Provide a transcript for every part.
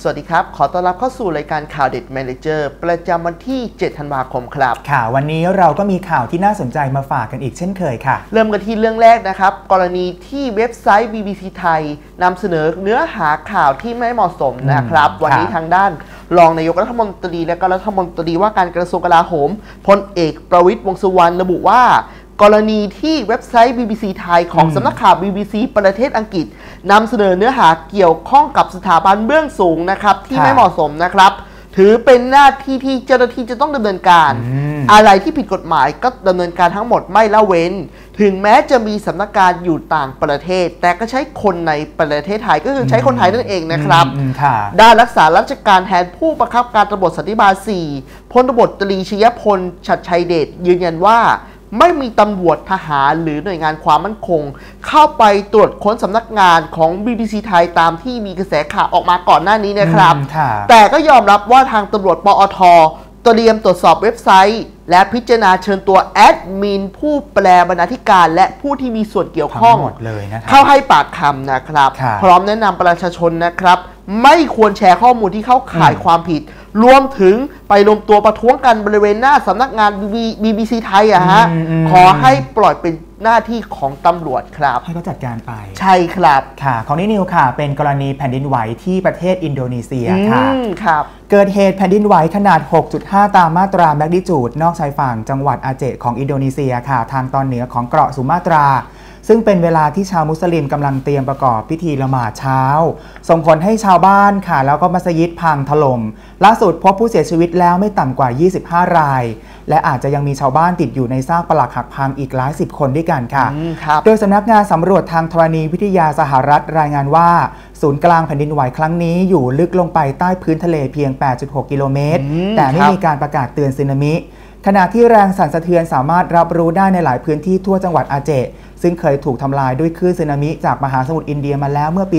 วัสดีครับขอต้อนรับเข้าสู่รายการข่าวเด็ด Manager ประจำวันที่ 7 ธันวาคมครับค่ะวันนี้เราก็มีข่าวที่น่าสนใจมาฝากกันอีกเช่นเคยค่ะเริ่มกันที่เรื่องแรกนะครับกรณีที่เว็บไซต์ BBC ไทยนำเสนอเนื้อหาข่าวที่ไม่เหมาะสมนะครับวันนี้ทางด้านรองนายกรัฐมนตรีและก็รัฐมนตรีว่าการกระทรวงกลาโหมพลเอกประวิตรวงษ์สุวรรณระบุว่ากรณีที่เว็บไซต์ BBC ไทยของสำนักข่าว BBC ประเทศอังกฤษนำเสนอเนื้อหาเกี่ยวข้องกับสถาบันเบื้องสูงนะครับที่ไม่เหมาะสมนะครับถือเป็นหน้าที่ที่เจ้าหน้าที่จะต้องดำเนินการอะไรที่ผิดกฎหมายก็ดำเนินการทั้งหมดไม่ละเว้นถึงแม้จะมีสำนักงานอยู่ต่างประเทศแต่ก็ใช้คนในประเทศไทยก็คือใช้คนไทยนั่นเองนะครับด้านรักษาราชการแทนผู้บังคับการตำรวจสันติบาล 4 พลตำรวจตรีชยพลฉัตรชัยเดชยืนยันว่าไม่มีตำรวจทหารหรือหน่วยงานความมั่นคงเข้าไปตรวจค้นสำนักงานของ BBC ไทยตามที่มีกระแสข่าวออกมาก่อนหน้านี้นะครับแต่ก็ยอมรับว่าทางตำรวจปอท.เตรียมตรวจสอบเว็บไซต์และพิจารณาเชิญตัวแอดมินผู้แปลบรรณาธิการและผู้ที่มีส่วนเกี่ยวข้องเข้าให้ปากคำนะครับพร้อมแนะนำประชาชนนะครับไม่ควรแชร์ข้อมูลที่เข้าข่ายความผิดรวมถึงไปรวมตัวประท้วงกันบริเวณหน้าสำนักงาน BBC ไทยขอให้ปล่อยเป็นหน้าที่ของตำรวจครับให้เขาจัดการไปใช่ครับค่ะของนิวค่ะเป็นกรณีแผ่นดินไหวที่ประเทศอินโดนีเซียค่ะครับเกิดเหตุแผ่นดินไหวขนาด 6.5 ตามมาตราแมกนิจูดนอกชายฝั่งจังหวัดอาเจของอินโดนีเซียค่ะทางตอนเหนือของเกาะสุมาตราซึ่งเป็นเวลาที่ชาวมุสลิมกำลังเตรียมประกอบพิธีละหมาดเช้าส่งผลให้ชาวบ้านค่ะแล้วก็มัสยิดพังถล่มล่าสุดพบผู้เสียชีวิตแล้วไม่ต่ำกว่า25 รายและอาจจะยังมีชาวบ้านติดอยู่ในซากปรักหักพังอีกหลาย10 คนด้วยกันค่ะโดยสำนักงานสำรวจทางธรณีวิทยาสหรัฐรายงานว่าศูนย์กลางแผ่นดินไหวครั้งนี้อยู่ลึกลงไปใต้พื้นทะเลเพียง 8.6 กิโลเมตรแต่ไม่มีการประกาศเตือนสึนามิขณะที่แรงสั่นสะเทือนสามารถรับรู้ได้ในหลายพื้นที่ทั่วจังหวัดอาเจซึ่งเคยถูกทำลายด้วยคลื่นสึนามิจากมหาสมุทรอินเดียมาแล้วเมื่อปี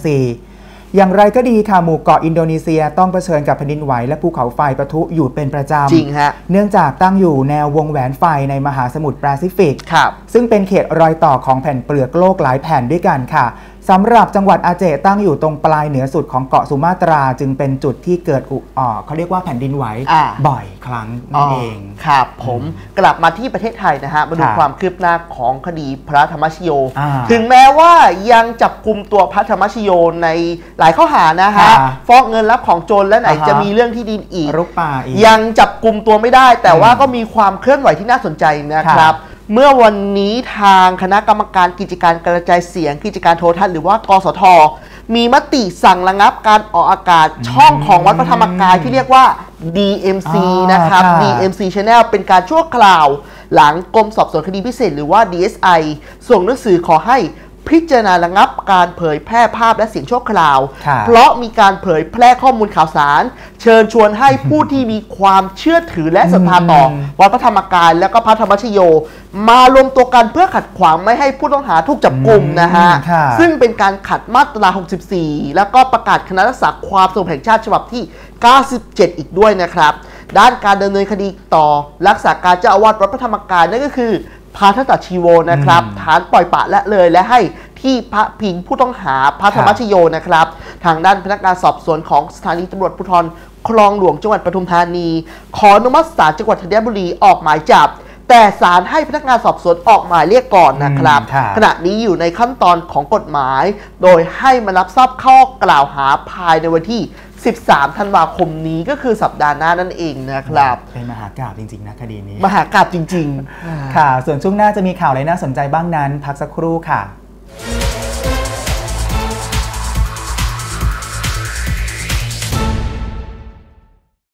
2004 อย่างไรก็ดีค่ะหมู่เกาะอินโดนีเซียต้องเผชิญกับแผ่นดินไหวและภูเขาไฟปะทุอยู่เป็นประจำจริงฮะเนื่องจากตั้งอยู่แนววงแหวนไฟในมหาสมุทรแปซิฟิกซึ่งเป็นเขตรอยต่อของแผ่นเปลือกโลกหลายแผ่นด้วยกันค่ะสำหรับจังหวัดอาเจตั้งอยู่ตรงปลายเหนือสุดของเกาะสุมาตราจึงเป็นจุดที่เกิดเขาเรียกว่าแผ่นดินไหวบ่อยครั้งนั่นเองครับผมกลับมาที่ประเทศไทยนะฮะมาดูความคืบหน้าของคดีพระธรรมชโยถึงแม้ว่ายังจับกุมตัวพระธรรมชโยในหลายข้อหานะฮะฟอกเงินรับของโจรและไหนจะมีเรื่องที่ดินอีกรุกป่าอีกยังจับกุมตัวไม่ได้แต่ว่าก็มีความเคลื่อนไหวที่น่าสนใจนะครับเมื่อวันนี้ทางคณะกรรมการกิจการกระจายเสียงกิจการโทรทัศน์หรือว่ากสทมีมติสั่งระงับการออกอากาศช่องของวัดพระธรรมกายที่เรียกว่า DMC นะครับ DMC Channel เป็นการชั่วคราวหลังกรมสอบสวนคดีพิเศษหรือว่า DSI ส่งหนังสือขอให้พิจารณาระงับการเผยแพร่ภาพและเสียงชั่วคราวเพราะมีการเผยแพร่ข้อมูลข่าวสารเชิญชวนให้ผู้ที่มีความเชื่อถือและศรัทธาต่อวัดพระธรรมกายและก็พระธรรมชโยมารวมตัวกันเพื่อขัดขวางไม่ให้ผู้ต้องหาถูกจับกุมนะฮะซึ่งเป็นการขัดมาตรา 64 แล้วก็ประกาศคณะรักษาความสงบแห่งชาติฉบับที่ 97 อีกด้วยนะครับด้านการดำเนินคดีต่อรักษาการเจ้าอาวาสวัดพระธรรมกายนั่นก็คือพาทัตชีโวนะครับฐานปล่อยปละละเลยและให้ที่พระพิงผู้ต้องหาพระธรรมชโยนะครับทางด้านพนักงานสอบสวนของสถานีตำรวจภูธรคลองหลวงจังหวัดปทุมธานีขออนุมัติศาลจังหวัดธัญบุรีออกหมายจับแต่ศาลให้พนักงานสอบสวนออกหมายเรียกก่อนนะครับขณะนี้อยู่ในขั้นตอนของกฎหมายโดยให้มารับทราบข้อกล่าวหาภายในวันที่13 ธันวาคมนี้ก็คือสัปดาห์หน้านั่นเองนะครับเป็นมหากาพย์จริงๆนะคดีนี้มหากาพย์จริงๆค่ะส่วนช่วงหน้าจะมีข่าวอะไรน่าสนใจบ้างนั้นพักสักครู่ค่ะ